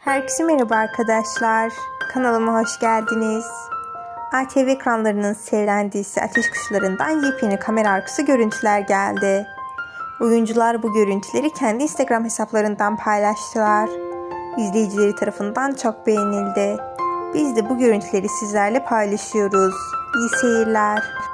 Herkese merhaba arkadaşlar. Kanalıma hoş geldiniz. ATV ekranlarının sevilen dizisi Ateş Kuşları'ndan yepyeni kamera arkası görüntüler geldi. Oyuncular bu görüntüleri kendi Instagram hesaplarından paylaştılar. İzleyicileri tarafından çok beğenildi. Biz de bu görüntüleri sizlerle paylaşıyoruz. İyi seyirler.